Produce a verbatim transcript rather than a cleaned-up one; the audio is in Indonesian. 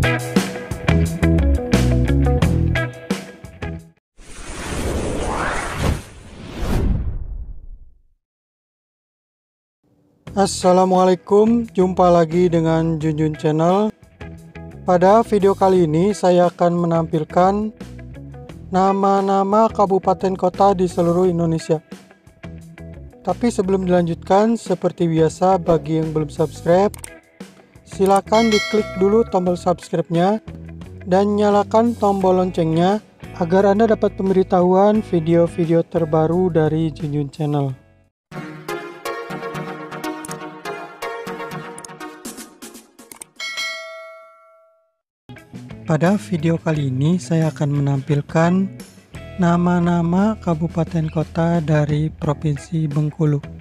Assalamualaikum, jumpa lagi dengan Junjun Channel. Pada video kali ini saya akan menampilkan nama-nama kabupaten kota di seluruh Indonesia. Tapi sebelum dilanjutkan, seperti biasa bagi yang belum subscribe, silakan diklik dulu tombol subscribe-nya dan nyalakan tombol loncengnya agar Anda dapat pemberitahuan video-video terbaru dari Junjun Channel. Pada video kali ini saya akan menampilkan nama-nama kabupaten kota dari Provinsi Bengkulu.